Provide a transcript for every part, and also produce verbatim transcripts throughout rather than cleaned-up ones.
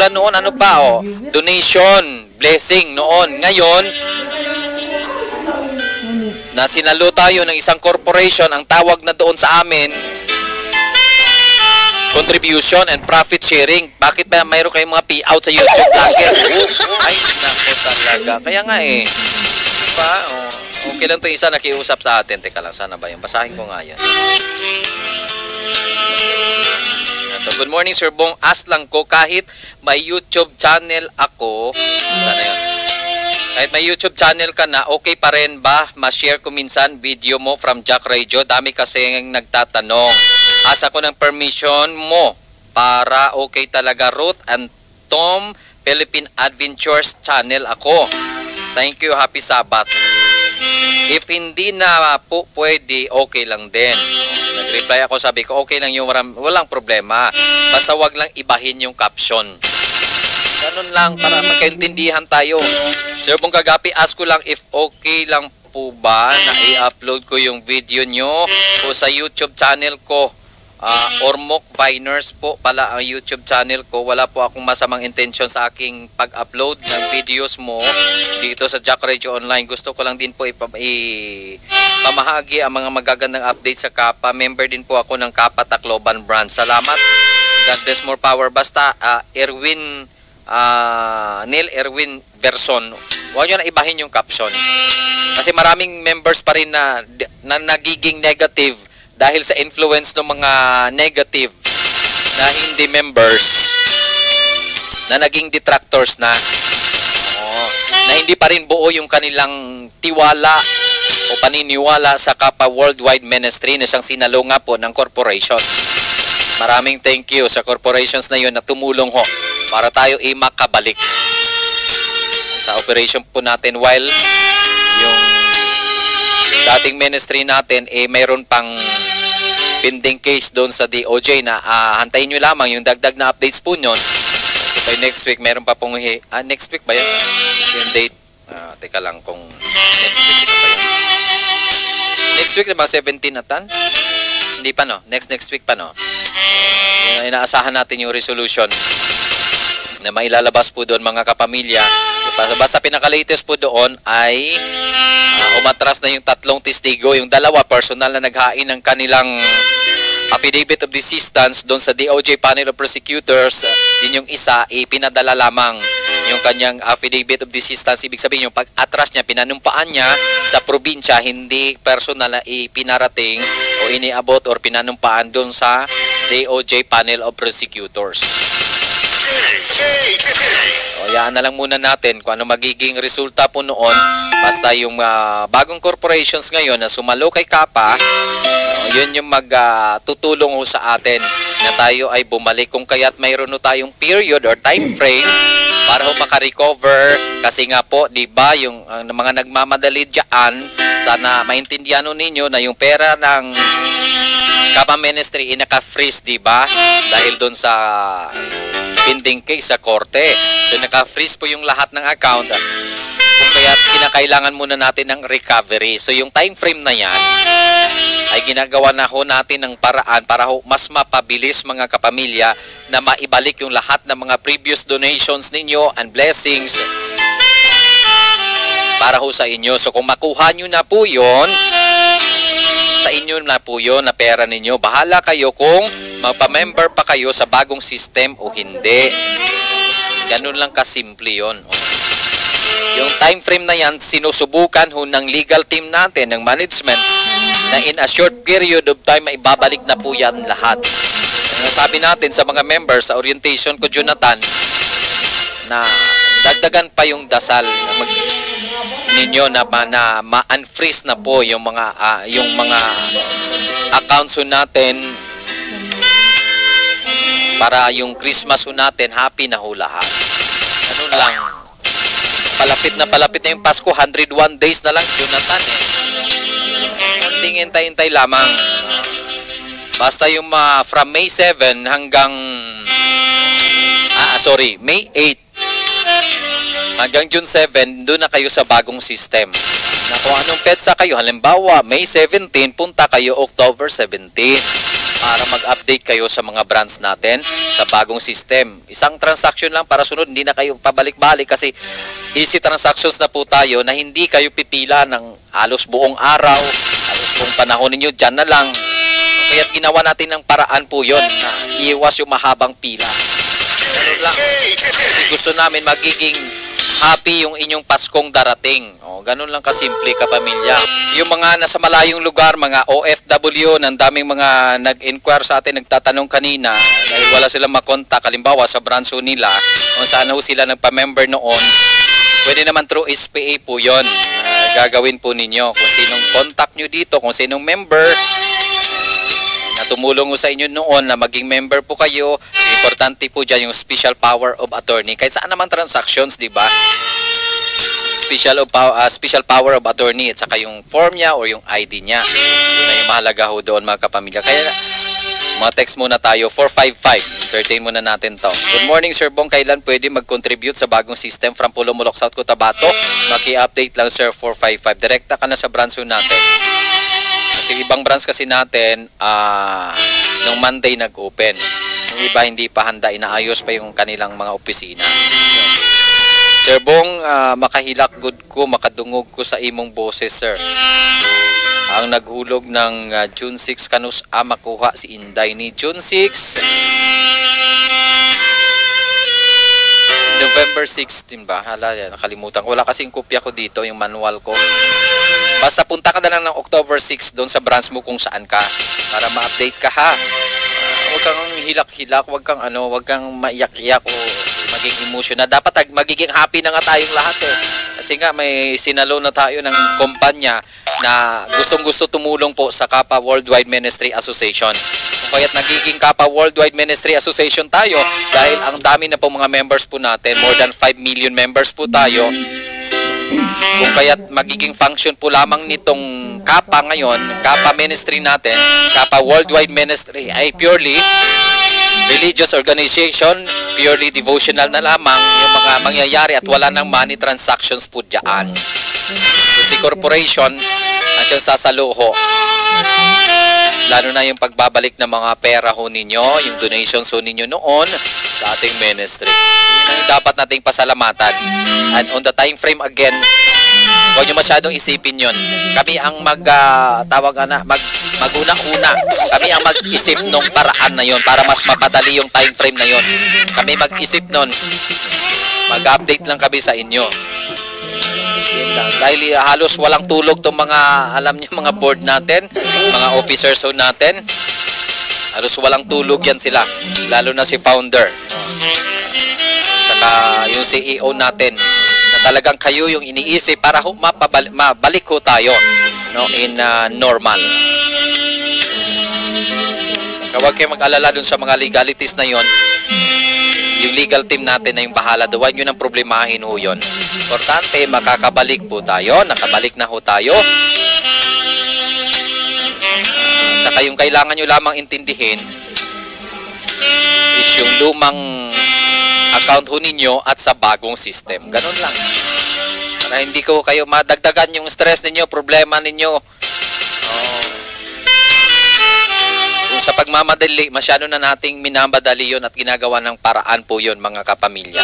Katulad noon, ano pa, oh, donation, blessing noon. Ngayon, na sinalo tayo ng isang corporation, ang tawag na doon sa amin, contribution and profit sharing. Bakit ba mayroon kayong mga payout sa YouTube vlogger? Ay, nako talaga. Kaya nga eh. Diba? Oh, okay lang ito isa nakiusap sa atin. Teka lang, sana ba yun? Basahin ko nga yan. Ito, good morning, Sir Bong. Ask lang ko, kahit may YouTube channel ako, sana yun? Kahit may YouTube channel ka na, okay pa rin ba ma-share ko minsan video mo from Jack Radio? Dami kasi nagtatanong. Asa ko ng permission mo para okay talaga. Ruth and Tom Philippine Adventures channel ako. Thank you, happy Sabbath. If hindi na po pwede, okay lang din. Nag-reply ako, sabi ko, okay lang yung walang problema. Basta wag lang ibahin yung caption. Ganun lang para magkaintindihan tayo. Sir Bong Kagapi, ask ko lang if okay lang po ba na i-upload ko yung video nyo po sa YouTube channel ko. Uh, Ormoc Viners po pala ang YouTube channel ko. Wala po akong masamang intention sa aking pag-upload ng videos mo dito sa Jack Radio Online. Gusto ko lang din po ipamahagi ang mga magagandang update sa Kapa. Member din po ako ng Kapa Tacloban brand. Salamat. God bless, more power. Basta uh, Erwin uh, Neil Erwin Verson, huwag nyo na ibahin yung caption. Kasi maraming members pa rin na, na nagiging negative dahil sa influence ng mga negative na hindi members na naging detractors na. Oh, na hindi pa rin buo yung kanilang tiwala o paniniwala sa Kapa Worldwide Ministry na siyang sinalo nga po ng corporation. Maraming thank you sa corporations na yun na tumulong ho para tayo i-makabalik sa operation po natin while yung dating ministry natin eh mayroon pang pending case doon sa D O J na uh, hantayin nyo lamang yung dagdag na updates po nyon. So by next week mayroon pa pong ah, next week ba yun? Yung date uh, teka lang kung next week na ba yun? Next week na ba seventeen na tan? Hindi pa no? Next next week pa no? Uh, inaasahan natin yung resolution na mailalabas po doon mga kapamilya. Basta pinaka-latest po doon ay uh, umatras na yung tatlong testigo. Yung dalawa, personal na naghain ng kanilang affidavit of desistance doon sa D O J Panel of Prosecutors. Uh, yun yung isa, ipinadala lamang yung kanyang affidavit of desistance. Ibig sabihin yung pag-atras niya, pinanumpaan niya sa probinsya, hindi personal na ipinarating o iniabot or pinanumpaan doon sa D O J Panel of Prosecutors. O, yaan na lang muna natin kung ano magiging resulta po noon. Basta yung uh, bagong corporations ngayon na sumalo kay Kapa, o, yun yung magtutulong uh, sa atin na tayo ay bumalik. Kung kaya't mayroon no tayong period or time frame para ho makarecover. Kasi nga po, di ba, yung uh, mga nagmamadali dyan, sana maintindihan ninyo na yung pera ng Kapa Ministry inaka-freeze, di ba? Dahil doon sa pending case sa korte. So naka-freeze po yung lahat ng account. Kung kaya kinakailangan muna natin ng recovery. So yung time frame na yan ay ginagawa na ho natin ng paraan para ho mas mapabilis mga kapamilya na maibalik yung lahat ng mga previous donations ninyo and blessings para ho sa inyo. So kung makuha nyo na po yun, sa inyo na po yun na pera ninyo. Bahala kayo kung magpa-member pa kayo sa bagong system o hindi. Ganun lang kasimple yun. Yung time frame na yan, sinusubukan ho ng legal team natin, ng management, na in a short period of time, maibabalik na po yan lahat. Sabi natin sa mga members sa orientation ko, Jonathan, na dagdagan pa yung dasal na mag ninyo na na ma-unfreeze na po yung mga uh, yung mga accounts natin para yung Christmas natin happy na ho lahat. Ano lang, palapit na palapit na yung Pasko, one hundred one days na lang, Jonathan eh. Konting hintay-hintay lamang. Basta yung uh, from May seven hanggang ah sorry May eight Hanggang June seven, doon na kayo sa bagong system. Na kung anong petsa kayo, halimbawa May seventeen, punta kayo October seventeen para mag-update kayo sa mga brands natin sa bagong system. Isang transaction lang para sunod, hindi na kayo pabalik-balik kasi easy transactions na po tayo na hindi kayo pipila ng halos buong araw, halos buong panahon ninyo, dyan na lang. Kaya ginawa natin ng paraan po yon na iwas yung mahabang pila. Ganun lang. Kasi gusto namin magiging happy yung inyong Paskong darating. O, ganun lang kasimple, kapamilya. Yung mga nasa malayong lugar, mga O F W, ng daming mga nag-inquire sa atin, nagtatanong kanina, dahil wala silang makontak, halimbawa sa branch nila, kung saan ho sila nagpa-member noon, pwede naman through S P A po yon uh, gagawin po ninyo. Kung sinong contact nyo dito, kung sinong member, na tumulong ko sa inyo noon na maging member po kayo, importante po dyan yung special power of attorney. Kahit saan naman transactions, di ba? Special, of, uh, special power of attorney at saka yung form niya or yung I D niya. Yun na yung mahalaga ho doon, mga kapamilya. Kaya mga-text muna tayo, four five five. Entertain muna natin to. Good morning, Sir Bong. Kailan pwede mag-contribute sa bagong system from Pulumulok, South Cotabato? Maki-update lang, Sir, four five five. Direkta ka na sa branch natin. Kasi ibang branch kasi natin, uh, nung Monday nag-open. Yung iba hindi pa handa, inaayos pa yung kanilang mga opisina. Sir Bong, uh, makahilak good ko, makadungog ko sa imong boses, sir. Ang naghulog ng uh, June six kanus ah, makuha si Inday ni June six. November sixteen ba? Hala, nakalimutan ko. Wala kasing kopya ko dito, yung manual ko. Basta punta ka na lang ng October six doon sa branch mo kung saan ka para ma-update ka, ha. Uh, huwag kang hilak-hilak, huwag kang ano, huwag kang maiyak-iyak o maging emotional. Dapat magiging happy na nga tayong lahat, eh. Kasi nga may Sinalo na tayo ng kumpanya na gustong-gusto tumulong po sa Kapa Worldwide Ministry Association. Kung kaya't nagiging Kapa Worldwide Ministry Association tayo dahil ang dami na po mga members po natin, more than five million members po tayo. Kung kaya't magiging function po lamang nitong Kapa ngayon, Kapa Ministry natin, Kapa Worldwide Ministry ay purely religious organization, purely devotional na lamang yung mga mangyayari at wala nang money transactions po dyan. So, si corporation, nandiyan sasaluho. Lalo na yung pagbabalik ng mga pera ho ninyo, yung donations ho ninyo noon sa ating ministry. Yun ang dapat nating pasalamatan. And on the time frame again, huwag nyo masyadong isipin yun. Kami ang mag, uh, tawag na, mag, maguna-una. Kami ang mag-isip nung paraan na yon para mas mapadali yung time frame na yon. Kami mag-isip nun. Mag-update lang kami sa inyo. Dahil uh, halos walang tulog tong mga, alam niyo, mga board natin, mga officers ho natin. Halos walang tulog yan sila. Lalo na si founder. Saka yung C E O natin. Na talagang kayo yung iniisip para ho, mapabalik, mabalik ho tayo, no, in uh, normal. Huwag kayo mag-alala dun sa mga legalities na yon. Yung legal team natin na yung bahala, huwag nyo nang problemahin ho yun. Importante, makakabalik po tayo, nakabalik na ho tayo. Saka yung kailangan nyo lamang intindihin is yung lumang account ho ninyo at sa bagong system. Ganun lang. Para hindi ko kayo madagdagan yung stress ninyo, problema ninyo. Oh. Kung sa pagmamadali, masyado na nating minamadali yun at ginagawa ng paraan po yun, mga kapamilya.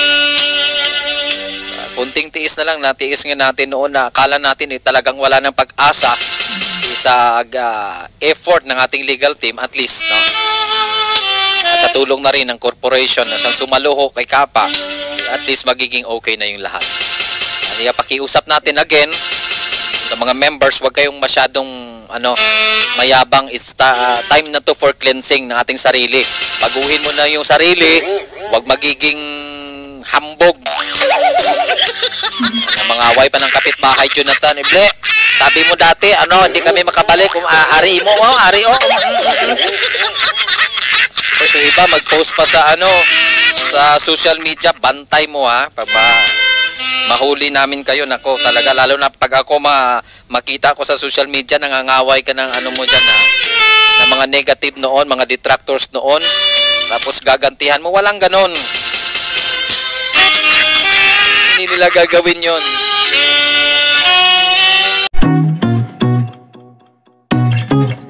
Uh, kunting tiis na lang, natiis nga natin noon na akala natin eh, talagang wala ng pag-asa sa uh, effort ng ating legal team, at least, no? At sa tulong na rin ng corporation na sumaluho kay Kapa, at least magiging okay na yung lahat. Kaya pakiusap natin again sa mga members, huwag kayong masyadong ano, mayabang. It's uh, time na to for cleansing ng ating sarili. Baguhin mo na yung sarili, huwag magiging hambog. Ang mga away pa ng kapitbahay, Jonathan, Ible, sabi mo dati, ano, hindi kami makabalik kung uh, ari mo, oh, ari, oh. So, iba, mag-post pa sa, ano, sa social media, bantay mo, ha, pag ma mahuli namin kayo, nako, talaga, lalo na pag ako ma makita ko sa social media, nangangaway ka ng ano mo dyan, ha, ng mga negative noon, mga detractors noon, tapos gagantihan mo, walang ganon. hindi nila gagawin yon.